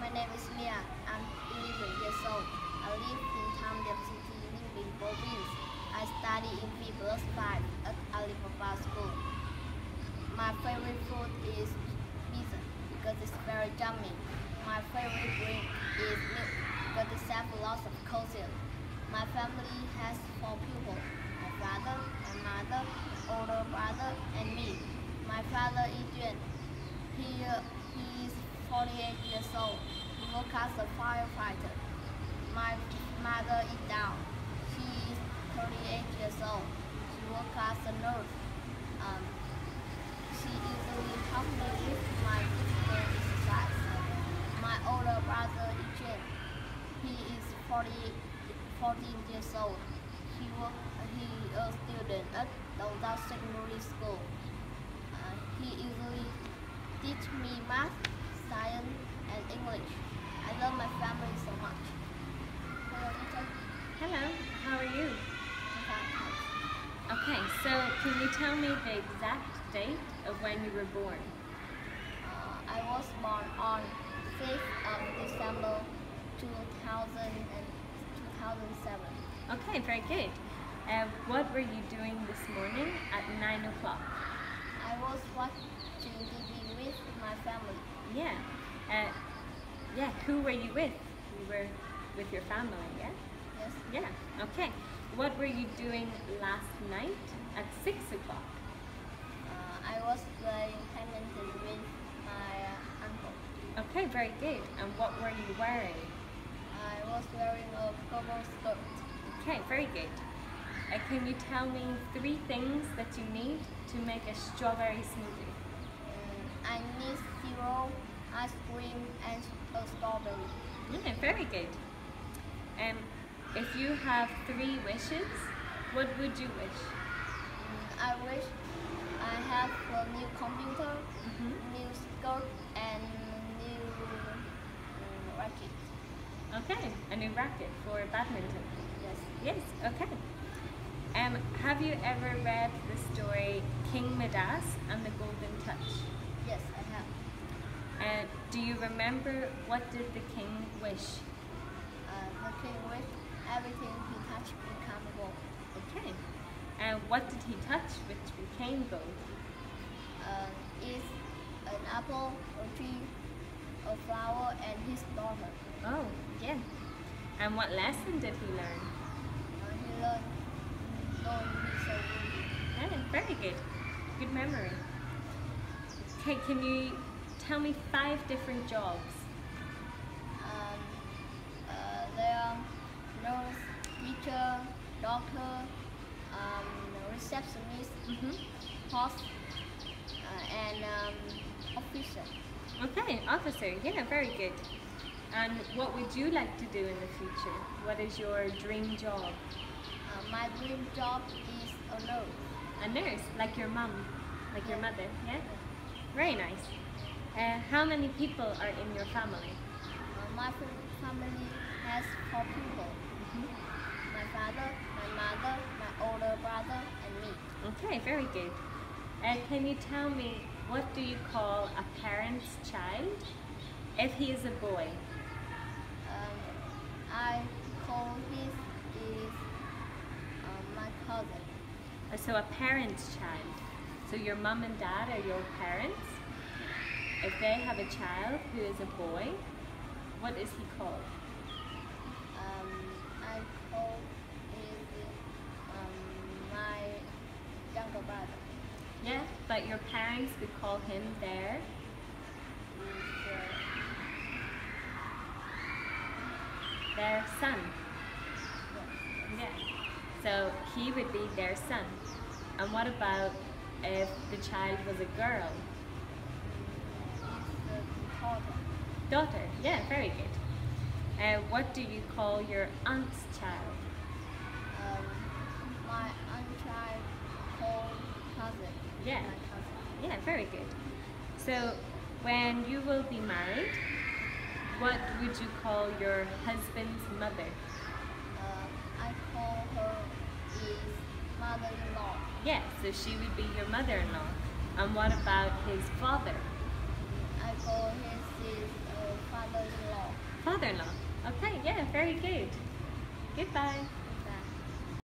My name is Mia. I'm 11 years old. I live in Tamdep City, Ninh Province. I study in P plus 5 at Alibaba School. My favorite food is pizza because it's very yummy. My favorite drink is milk because it has lots of calcium. My family has 4 people: my father, my mother, my older brother, and me. My father is Juan. He is 48 years old. He works as a firefighter. My mother is down. She is 38 years old. She works as a nurse. She usually helps me with my physical exercise. My older brother is Jen. He is 14 years old. He is a student at Downtown Secondary School. He usually teach me math, science, and English. I love my family so much. Hello, teacher. Hello, how are you? I'm fine, thanks. Okay, so can you tell me the exact date of when you were born? I was born on 5th of December 2000 and 2007. Okay, very good. What were you doing this morning at 9 o'clock? I was watching TV with my family. Yeah. Who were you with? You were with your family, yeah? Yes. Yeah, okay. What were you doing last night at 6 o'clock? I was playing badminton with my uncle. Okay, very good. And what were you wearing? I was wearing a purple skirt. Okay, very good. Can you tell me 3 things that you need to make a strawberry smoothie? I need syrup, ice cream, and a strawberry. Yeah, very good. If you have 3 wishes, what would you wish? I wish I have a new computer, new skirt, and new racket. Okay, a new racket for badminton. Yes. Yes, okay. Have you ever read the story King Midas and the Golden Touch? Yes, I have. Do you remember what did the king wish? The king wished everything he touched become gold. Okay. And what did he touch which became gold? Is an apple, a tree, a flower, and his daughter. Oh, yeah. And what lesson did he learn? He learned don't be so greedy. Yeah, very good. Good memory. Okay, can you tell me 5 different jobs? There are nurse, teacher, doctor, receptionist, host, and officer. Okay, officer. Yeah, very good. And what would you like to do in the future? What is your dream job? My dream job is a nurse. A nurse, like your mom, like your mother, yeah? Very nice. How many people are in your family? My family has 4 people. My father, my mother, my older brother, and me. Okay, very good. Can you tell me, what do you call a parent's child if he is a boy? I call his is my cousin. So a parent's child. So your mom and dad are your parents. If they have a child who is a boy, what is he called? I call his my younger brother. Yeah, but your parents could call him their son. Yeah. So he would be their son. And what about if the child was a girl? Daughter. Daughter. Yeah, very good. What do you call your aunt's child? My aunt child called cousin. Yeah. My cousin. Yeah, very good. So when you will be married, what would you call your husband's mother? I call her is mother-in-law. Yeah, so she would be your mother-in-law. And what about his father? I call his father-in-law. father-in-law. Okay, yeah, very good. Goodbye.